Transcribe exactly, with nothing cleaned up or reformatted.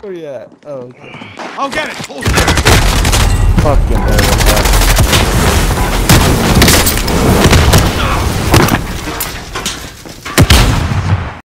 Where you at? Oh, okay. I'll get it. Hold Fucking hell.